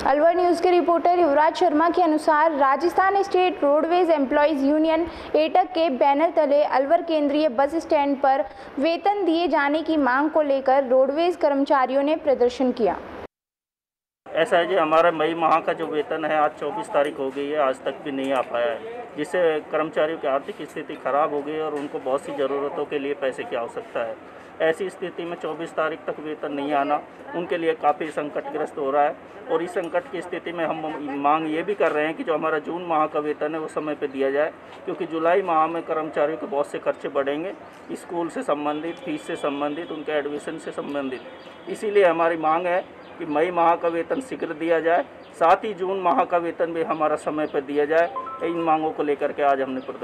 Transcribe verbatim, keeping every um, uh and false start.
Alwar news के reporter Yuvraj Sharma के अनुसार Rajasthan state roadways employees union AITUC के बैनर तले अलवर केंद्रीय बस स्टैंड पर वेतन दिए जाने की मांग को लेकर रोडवेज कर्मचारियों ने प्रदर्शन किया। ऐसा है जी, हमारा मई माह का जो वेतन है आज चौबीस तारीख हो गई है, आज तक भी नहीं आ पाया है, जिससे कर्मचारियों की आर्थिक स्थिति खराब हो गई है और उनको बहुत सी ज़रूरतों के लिए पैसे की आवश्यकता है। ऐसी स्थिति में चौबीस तारीख तक वेतन नहीं आना उनके लिए काफ़ी संकटग्रस्त हो रहा है और इस संकट की स्थिति में हम मांग ये भी कर रहे हैं कि जो हमारा जून माह का वेतन है वो समय पे दिया जाए, क्योंकि जुलाई माह में कर्मचारियों के बहुत से खर्चे बढ़ेंगे, स्कूल से संबंधित, फीस से संबंधित, उनके एडमिशन से संबंधित। इसीलिए हमारी मांग है कि मई माह का वेतन शीघ्र दिया जाए, साथ ही जून माह का वेतन भी हमारा समय पर दिया जाए। इन मांगों को लेकर के आज हमने